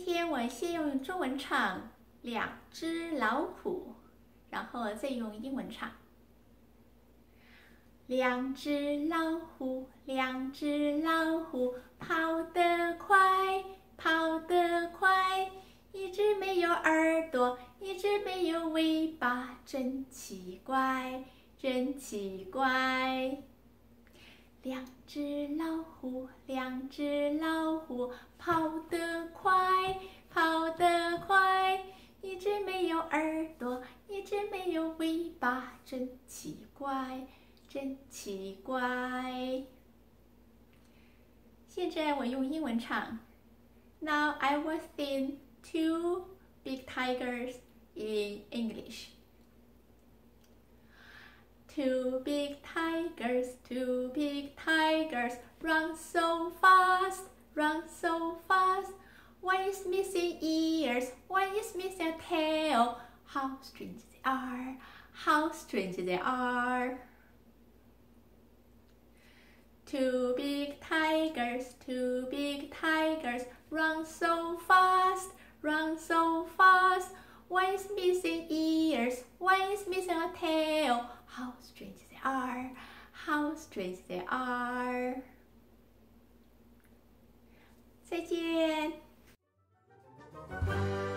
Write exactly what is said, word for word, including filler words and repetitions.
天我先用中文唱《两只老虎》，然后再用英文唱。两只老虎，两只老虎，跑得快，跑得快。一只没有耳朵，一只没有尾巴，真奇怪，真奇怪。两只老虎，两只老虎，跑得快，跑得快。一只没有耳朵，一只没有尾巴，真奇怪，真奇怪。现在我用英文唱。Now I will sing two big tigers in English. Two big tigers, two big tigers, run so fast, run so fast. One is missing ears, one is missing a tail. How strange they are, how strange they are. Two big tigers, two big tigers, run so fast, run so fast. One is missing ears, one is missing a tail. How strange they are, how strange they are. 再见。